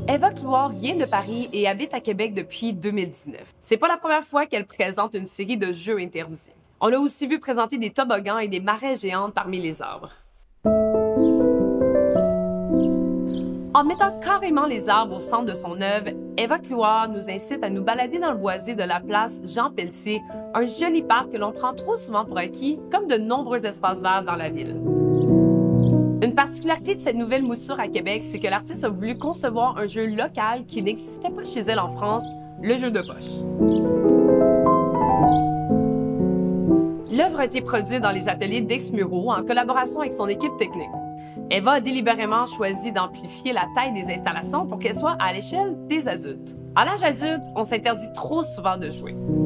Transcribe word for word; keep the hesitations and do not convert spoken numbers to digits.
Eva Clouard vient de Paris et habite à Québec depuis deux mille dix-neuf. C'est pas la première fois qu'elle présente une série de jeux interdits. On l'a aussi vu présenter des toboggans et des maraies géantes parmi les arbres. En mettant carrément les arbres au centre de son œuvre, Eva Clouard nous incite à nous balader dans le boisé de la place Jean-Pelletier, un joli parc que l'on prend trop souvent pour acquis, comme de nombreux espaces verts dans la ville. Une particularité de cette nouvelle mouture à Québec, c'est que l'artiste a voulu concevoir un jeu local qui n'existait pas chez elle en France, le jeu de poche. L'œuvre a été produite dans les ateliers d'Exmuro en collaboration avec son équipe technique. Eva a délibérément choisi d'amplifier la taille des installations pour qu'elles soient à l'échelle des adultes. À l'âge adulte, on s'interdit trop souvent de jouer.